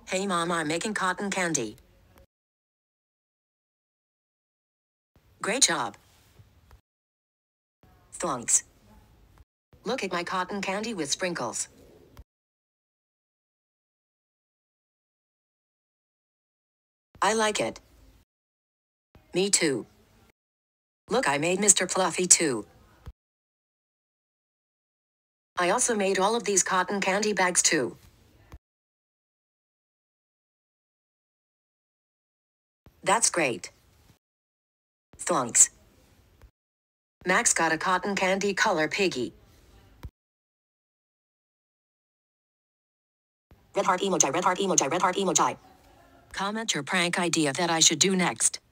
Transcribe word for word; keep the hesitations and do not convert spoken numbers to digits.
Hey Mom, I'm making cotton candy. Great job. Thanks. Look at my cotton candy with sprinkles. I like it. Me too. Look, I made Mister Fluffy too. I also made all of these cotton candy bags too. That's great. Thanks. Max got a cotton candy color piggy. Red heart emoji, red heart emoji, red heart emoji. Comment your prank idea that I should do next.